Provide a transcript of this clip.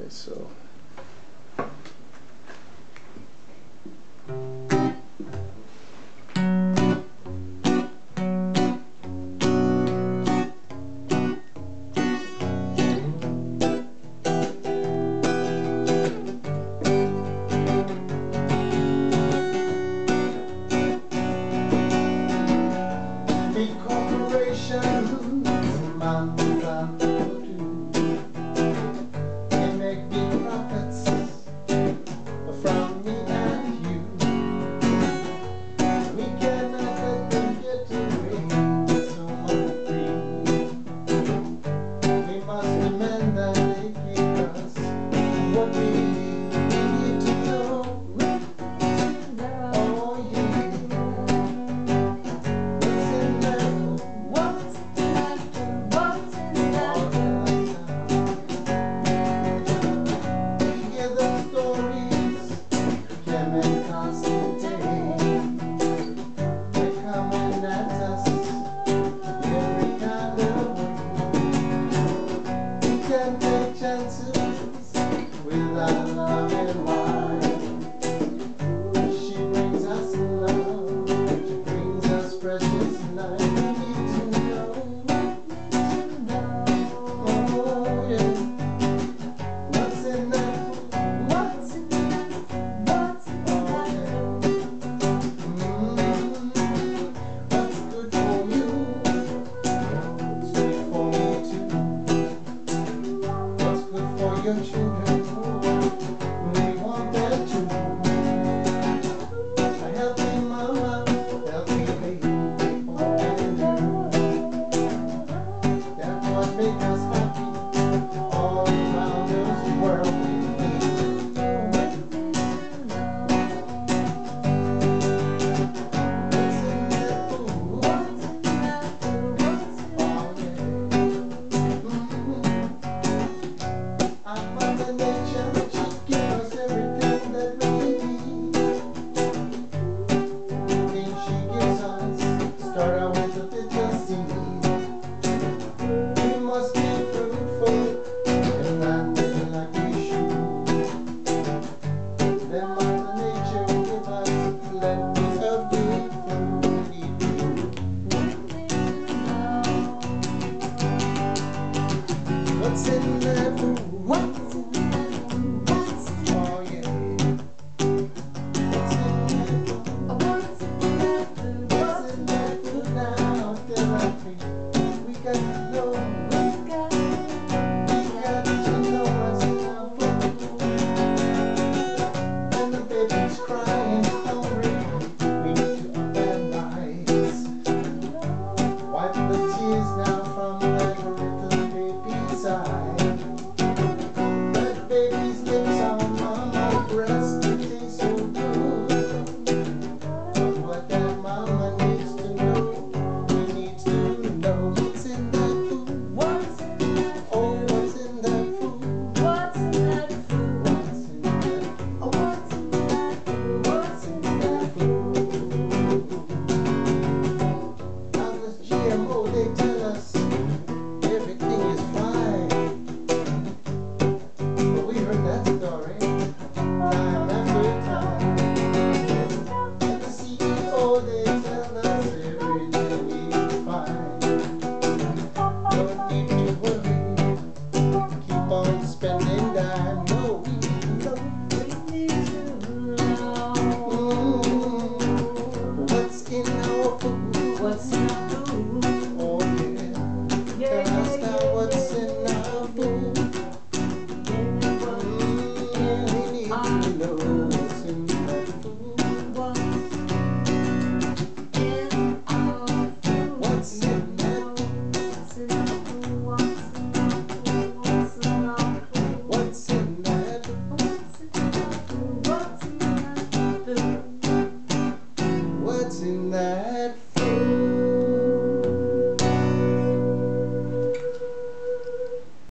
So big corporations, Monsanto, they make big profits from me and you. We cannot let them get away so much free. We must demand that they give us what we need. We need to know. Oh yeah. Can't take chances without loving why. She brings us love, she brings us precious life. We need to know, oh yeah, what's in that food? What's in that food? What's in that food? What's good for you? It's good for me too. What's good for your children?